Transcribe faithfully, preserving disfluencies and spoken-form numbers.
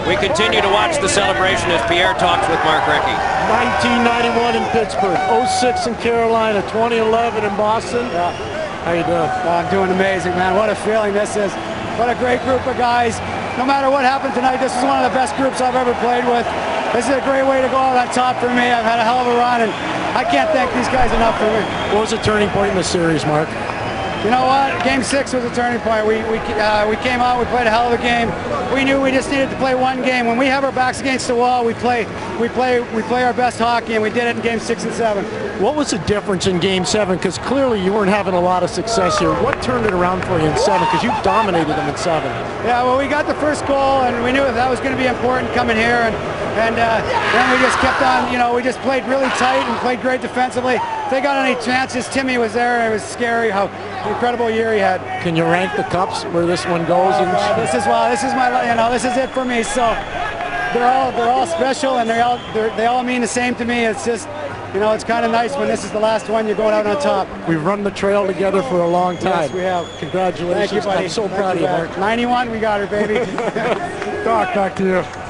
We continue to watch the celebration as Pierre talks with Mark Recchi. nineteen ninety-one in Pittsburgh, oh six in Carolina, twenty eleven in Boston. Yeah. How you doing? Oh, I'm doing amazing, man. What a feeling this is. What a great group of guys. No matter what happened tonight, this is one of the best groups I've ever played with. This is a great way to go out on top for me. I've had a hell of a run, and I can't thank these guys enough for me. What was the turning point in the series, Mark? You know what? Game six was a turning point. We we uh, we came out. We played a hell of a game. We knew we just needed to play one game. When we have our backs against the wall, we play we play we play our best hockey, and we did it in game six and seven. What was the difference in game seven? Because clearly you weren't having a lot of success here. What turned it around for you in seven? Because you dominated them in seven. Yeah, well, we got the first goal, and we knew that was going to be important coming here, and and uh, then we just kept on. You know, we just played really tight and played great defensively. If they got any chances, Timmy was there, and it was scary how incredible year he had. Can you rank the cups where this one goes? Oh, God, this is well, this is my, you know, this is it for me. So they're all they're all special, and they all they all mean the same to me. It's just, you know, it's kind of nice when this is the last one, you're going out on top. We've run the trail together for a long time. Yes, we have. Congratulations. Thank you, buddy. I'm so Thank proud you, of you, Mark. ninety-one, we got her, baby. Doc, back to you.